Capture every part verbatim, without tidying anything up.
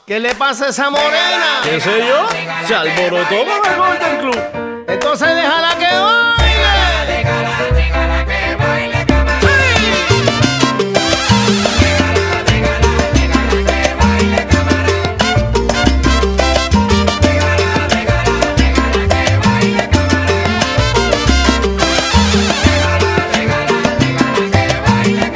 ¿Qué le pasa a esa morena? ¿Qué sé yo? Se alborotó con el Golden Club. Entonces déjala que baile. Déjala, déjala que baile, camarada. Déjala, déjala, déjala que baile, camarada. Déjala, déjala, déjala que baile, camarada. Déjala, déjala, déjala que baile,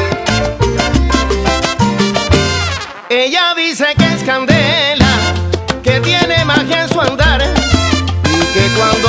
camarada. Ella dice que es candela, que tiene magia en su andar y que cuando